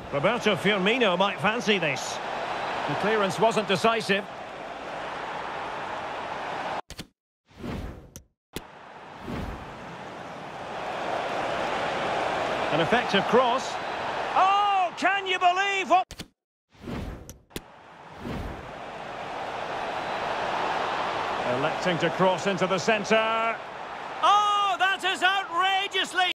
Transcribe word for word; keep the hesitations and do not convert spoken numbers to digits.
Roberto Firmino might fancy this. The clearance wasn't decisive. An effective cross. Oh, can you believe what... Electing to cross into the centre. Oh, that is outrageously...